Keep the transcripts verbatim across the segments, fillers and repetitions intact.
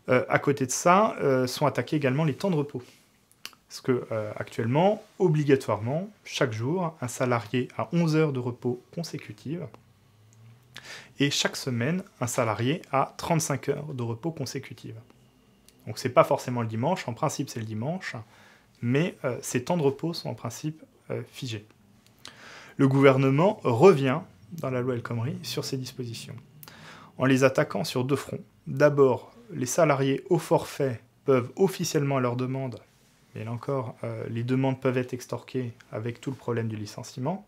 Euh, à côté de ça, euh, sont attaqués également les temps de repos. Parce que euh, actuellement, obligatoirement, chaque jour, un salarié a onze heures de repos consécutives. Et chaque semaine, un salarié a trente-cinq heures de repos consécutives. Donc c'est pas forcément le dimanche, en principe c'est le dimanche, mais euh, ces temps de repos sont en principe euh, figés. Le gouvernement revient, dans la loi El Khomri, sur ces dispositions, en les attaquant sur deux fronts. D'abord, les salariés au forfait peuvent officiellement à leur demande, mais là encore, euh, les demandes peuvent être extorquées avec tout le problème du licenciement.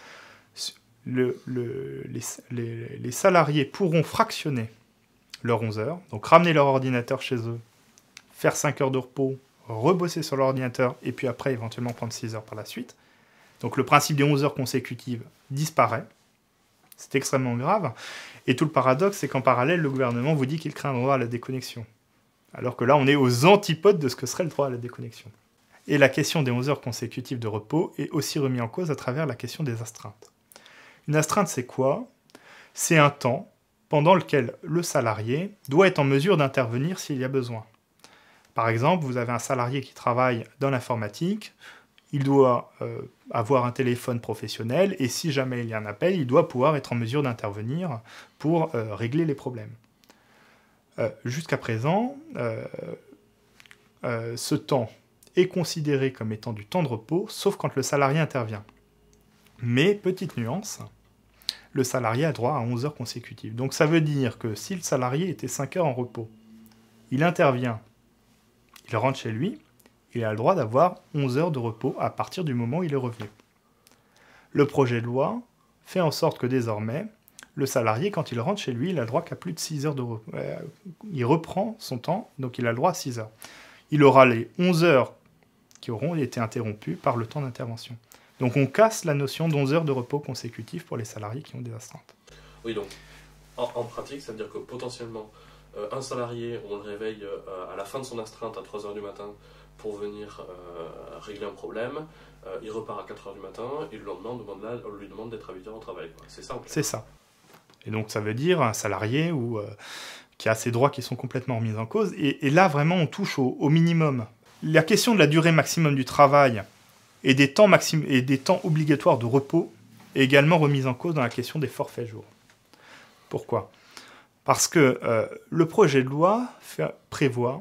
Le, le, les, les, les salariés pourront fractionner leurs onze heures, donc ramener leur ordinateur chez eux, faire cinq heures de repos, rebosser sur l'ordinateur, et puis après éventuellement prendre six heures par la suite. Donc le principe des onze heures consécutives disparaît. C'est extrêmement grave. Et tout le paradoxe, c'est qu'en parallèle, le gouvernement vous dit qu'il crée un droit à la déconnexion. Alors que là, on est aux antipodes de ce que serait le droit à la déconnexion. Et la question des onze heures consécutives de repos est aussi remise en cause à travers la question des astreintes. Une astreinte, c'est quoi? C'est un temps pendant lequel le salarié doit être en mesure d'intervenir s'il y a besoin. Par exemple, vous avez un salarié qui travaille dans l'informatique, il doit euh, avoir un téléphone professionnel, et si jamais il y a un appel, il doit pouvoir être en mesure d'intervenir pour euh, régler les problèmes. Euh, jusqu'à présent, euh, euh, ce temps est considéré comme étant du temps de repos, sauf quand le salarié intervient. Mais, petite nuance, le salarié a droit à onze heures consécutives. Donc ça veut dire que si le salarié était cinq heures en repos, il intervient, il rentre chez lui, il a le droit d'avoir onze heures de repos à partir du moment où il est revenu. Le projet de loi fait en sorte que désormais, le salarié, quand il rentre chez lui, il a le droit qu'à plus de six heures de repos. Euh, il reprend son temps, donc il a le droit à six heures. Il aura les onze heures qui auront été interrompues par le temps d'intervention. Donc on casse la notion d'onze heures de repos consécutifs pour les salariés qui ont des astreintes. Oui, donc en, en pratique, ça veut dire que potentiellement, euh, un salarié, on le réveille euh, à la fin de son astreinte à trois heures du matin pour venir euh, régler un problème, euh, il repart à quatre heures du matin, et le lendemain, on, demande là, on lui demande d'être à huit heures au travail. C'est ça? C'est ça. Et donc ça veut dire un salarié où, euh, qui a ses droits qui sont complètement remis en cause, et, et là vraiment on touche au, au minimum. La question de la durée maximum du travail et des temps, maxim- et des temps obligatoires de repos est également remise en cause dans la question des forfaits jours. Pourquoi? Parce que euh, le projet de loi fait, prévoit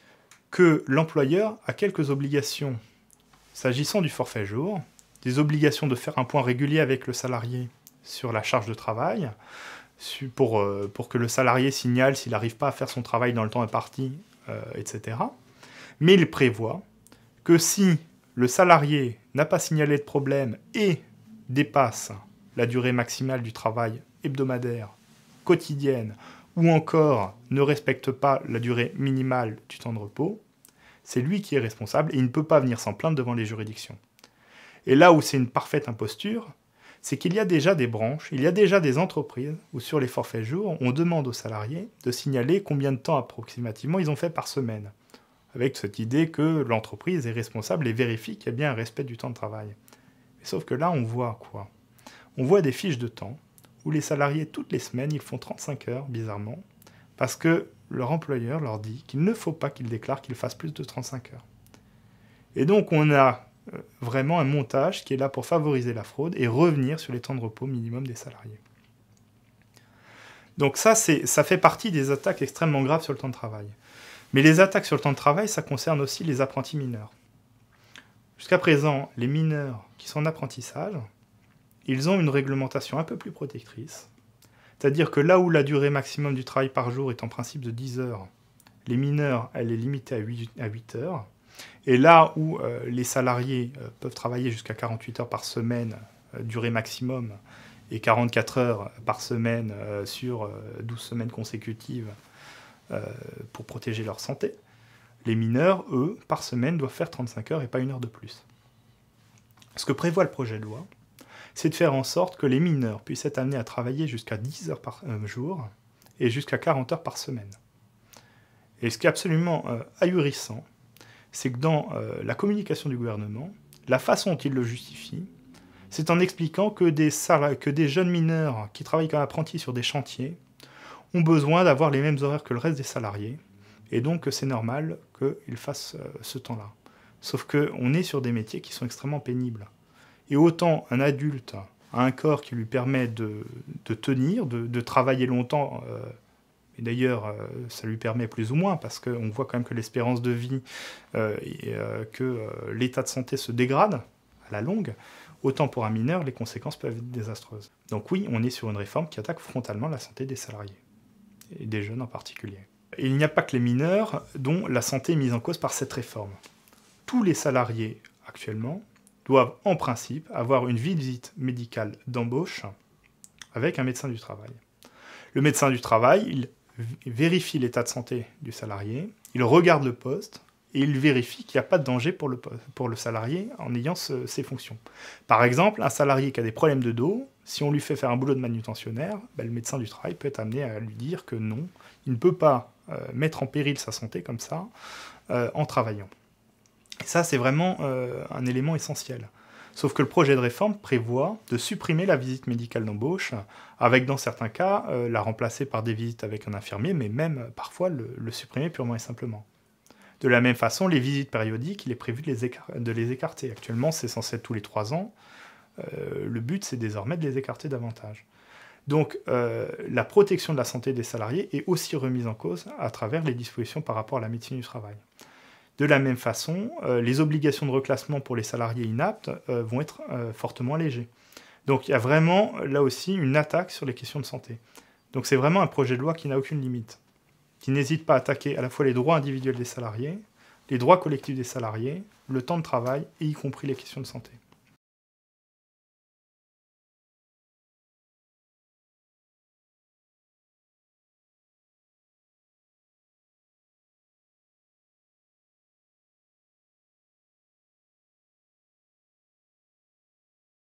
que l'employeur a quelques obligations s'agissant du forfait jour, des obligations de faire un point régulier avec le salarié sur la charge de travail, pour, euh, pour que le salarié signale s'il n'arrive pas à faire son travail dans le temps imparti, euh, et cetera. Mais il prévoit que si le salarié n'a pas signalé de problème et dépasse la durée maximale du travail hebdomadaire, quotidienne, ou encore ne respecte pas la durée minimale du temps de repos, c'est lui qui est responsable et il ne peut pas venir s'en plaindre devant les juridictions. Et là où c'est une parfaite imposture, c'est qu'il y a déjà des branches, il y a déjà des entreprises où sur les forfaits jours, on demande aux salariés de signaler combien de temps approximativement ils ont fait par semaine, avec cette idée que l'entreprise est responsable et vérifie qu'il y a bien un respect du temps de travail. Mais sauf que là, on voit quoi? On voit des fiches de temps où les salariés, toutes les semaines, ils font trente-cinq heures, bizarrement, parce que leur employeur leur dit qu'il ne faut pas qu'ils déclarent qu'ils fassent plus de trente-cinq heures. Et donc, on a vraiment un montage qui est là pour favoriser la fraude et revenir sur les temps de repos minimum des salariés. Donc ça, c'est, ça fait partie des attaques extrêmement graves sur le temps de travail. Mais les attaques sur le temps de travail, ça concerne aussi les apprentis mineurs. Jusqu'à présent, les mineurs qui sont en apprentissage, ils ont une réglementation un peu plus protectrice. C'est-à-dire que là où la durée maximum du travail par jour est en principe de dix heures, les mineurs, elle est limitée à huit heures. Et là où euh, les salariés euh, peuvent travailler jusqu'à quarante-huit heures par semaine, euh, durée maximum, et quarante-quatre heures par semaine euh, sur euh, douze semaines consécutives euh, pour protéger leur santé, les mineurs, eux, par semaine, doivent faire trente-cinq heures et pas une heure de plus. Ce que prévoit le projet de loi, c'est de faire en sorte que les mineurs puissent être amenés à travailler jusqu'à dix heures par euh, jour et jusqu'à quarante heures par semaine. Et ce qui est absolument euh, ahurissant, c'est que dans euh, la communication du gouvernement, la façon dont il le justifie, c'est en expliquant que des, sal- que des jeunes mineurs qui travaillent comme apprentis sur des chantiers ont besoin d'avoir les mêmes horaires que le reste des salariés, et donc c'est normal qu'ils fassent euh, ce temps-là. Sauf qu'on est sur des métiers qui sont extrêmement pénibles. Et autant un adulte a un corps qui lui permet de, de tenir, de, de travailler longtemps, euh, et d'ailleurs euh, ça lui permet plus ou moins, parce qu'on voit quand même que l'espérance de vie euh, et euh, que euh, l'état de santé se dégrade à la longue, autant pour un mineur, les conséquences peuvent être désastreuses. Donc oui, on est sur une réforme qui attaque frontalement la santé des salariés, et des jeunes en particulier. Et il n'y a pas que les mineurs dont la santé est mise en cause par cette réforme. Tous les salariés actuellement doivent en principe avoir une visite médicale d'embauche avec un médecin du travail. Le médecin du travail, il vérifie l'état de santé du salarié, il regarde le poste et il vérifie qu'il n'y a pas de danger pour le, pour le salarié en ayant ce, ces fonctions. Par exemple, un salarié qui a des problèmes de dos, si on lui fait faire un boulot de manutentionnaire, ben, le médecin du travail peut être amené à lui dire que non, il ne peut pas euh, mettre en péril sa santé comme ça euh, en travaillant. Et ça, c'est vraiment euh, un élément essentiel. Sauf que le projet de réforme prévoit de supprimer la visite médicale d'embauche, avec dans certains cas euh, la remplacer par des visites avec un infirmier, mais même euh, parfois le, le supprimer purement et simplement. De la même façon, les visites périodiques, il est prévu de les, de les écarter. Actuellement, c'est censé être tous les trois ans. Euh, le but, c'est désormais de les écarter davantage. Donc, euh, la protection de la santé des salariés est aussi remise en cause à travers les dispositions par rapport à la médecine du travail. De la même façon, euh, les obligations de reclassement pour les salariés inaptes euh, vont être euh, fortement allégées. Donc, il y a vraiment, là aussi, une attaque sur les questions de santé. Donc, c'est vraiment un projet de loi qui n'a aucune limite, qui n'hésite pas à attaquer à la fois les droits individuels des salariés, les droits collectifs des salariés, le temps de travail, et y compris les questions de santé.